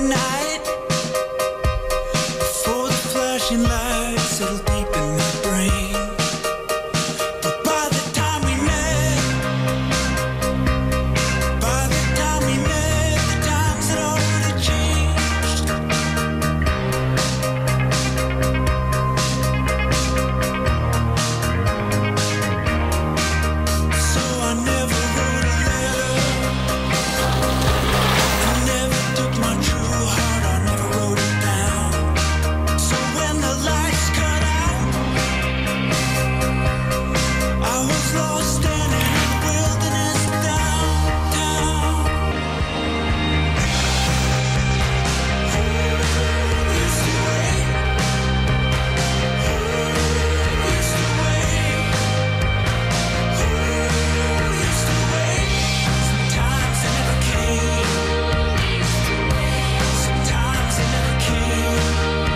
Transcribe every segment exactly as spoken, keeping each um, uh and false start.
night, before the flashing lights settle deep in my brain. But by the time we met, by the time we met, the times had already changed. So I never wrote a letter, I never took my true heart, I never wrote it down. So when the lights cut out, I was lost standing in the wilderness downtown. Used to wait, used to wait, used to wait. Sometimes it never came, sometimes it never came.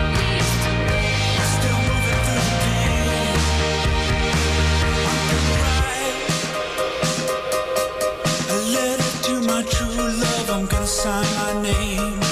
Still moving through the pain. I'm gonna write a letter to my true love. I'm gonna sign my name.